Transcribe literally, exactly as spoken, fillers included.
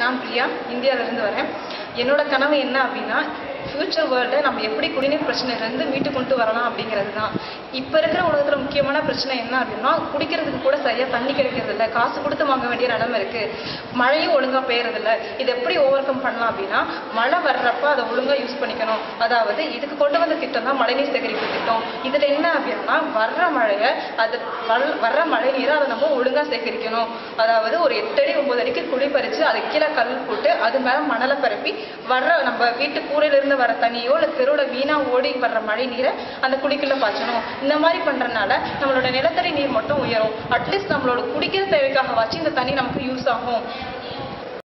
நான் பிரியா, இந்தியாவிலிருந்து வரேன். என்னோட கனவு என்ன அப்படின்னா, ஃபியூச்சர் வேர்ல்டில் நம்ம எப்படி குடிநீர் பிரச்சனையிலேருந்து மீட்டு கொண்டு வரலாம் அப்படிங்கிறது தான். இப்போ இருக்கிற உலகத்தில் முக்கியமான பிரச்சனை என்ன அப்படின்னா, குடிக்கிறதுக்கு கூட சரியாக தண்ணி கிடைக்கிறது இல்லை, காசு கொடுத்து வாங்க வேண்டிய நிலைமை இருக்குது, மழையும் ஒழுங்காக பெய்யறதில்ல. இது எப்படி ஓவர் கம் பண்ணலாம் அப்படின்னா, மழை வர்றப்ப அதை ஒழுங்காக யூஸ் பண்ணிக்கணும். அதாவது இதுக்கு கொண்டு வந்த திட்டம் தான் மழைநீர் சேகரிப்பு திட்டம். இதில் என்ன அப்படின்னா, வர்ற மழையை அது வர்ற மழை நீரை அதை நம்ம ஒழுங்காக சேகரிக்கணும். அதாவது ஒரு எட்டு அடி ஒன்பது அடிக்கு குழி பறித்து அதை கீழே கல் போட்டு அது மேலே மணலை பரப்பி வர்ற நம்ம வீட்டு கூரையிலிருந்து வர தண்ணியோ இல்லை தெருவில் வீணாக ஓடி வர்ற மழை நீரை அந்த குடிக்குள்ள பாய்ச்சணும். இந்த மாதிரி பண்ணுறதுனால நம்மளோட நிலத்தடி நீர் மட்டும் உயரும். அட்லீஸ்ட் நம்மளோட குடிக்கிற தேவைக்காக வச்சு இந்த தண்ணி நமக்கு யூஸ் ஆகும்.